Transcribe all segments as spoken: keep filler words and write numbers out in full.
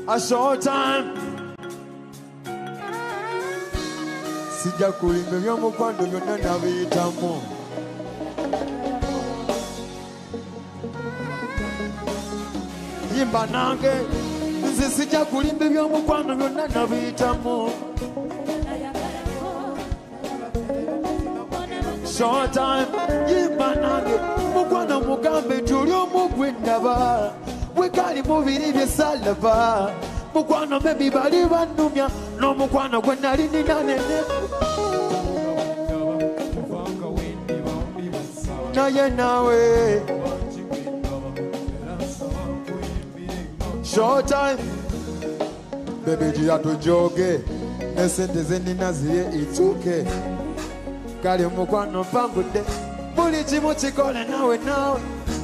A short time. Sija kulimbe byomukwano byonna nabiyitamu. Yimba nange nze sija kulimbe byomukwano byonna nabiyitamu. Short time. Yimba nange mukwano mugambe tuli omugwe ndaba. We kali mubiri byesalaba. Mukwano mebi bali banumya no mukwano gwe nali nina nene. Naye nawe short time. Baby jia tujoge nesente zenina ziye ituke. Kali mukwano pambude buli kimu kikole nawe nawe.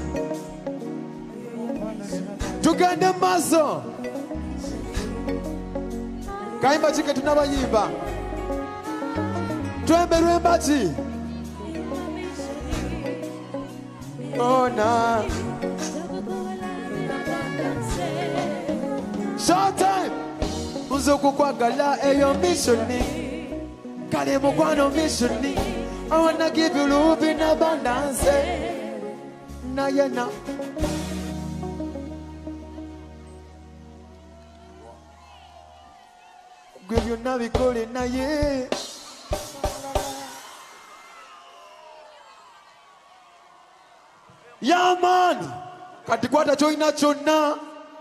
Tugende maso. Kaimba chike tunabayimba. Twembe lwemba chi. Oh na. Short time. Uzo kukwagala eyo missioni. Kale mukwano missioni. I wanna give you love in abundance. Na ya na. Give you now we call it na ye. Yeah man. Katikwata choina chona.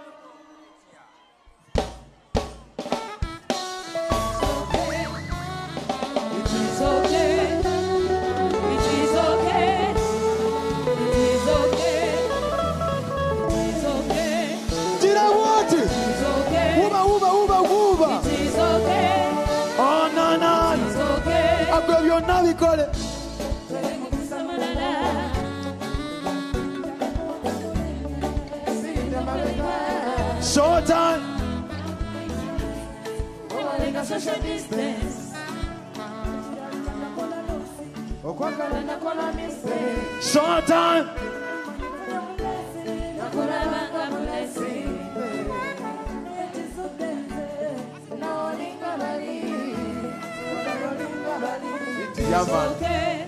Now we call it. Short time. Social distance. Short time. Yeah, man. Okay.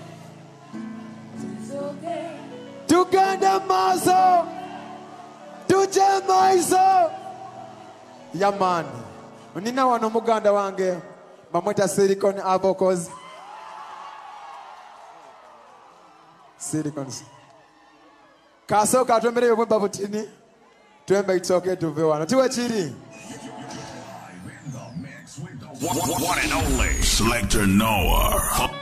Okay. Tugenda maso. Tuje maiso. Yeah, man. Nina wano muganda wange. Mamweta Silicon Avocos. Silicon. Kaso katwembere yomwe babutini. Twembe itoke tuve wana. Tuwe chiri. One and only Selector Noah.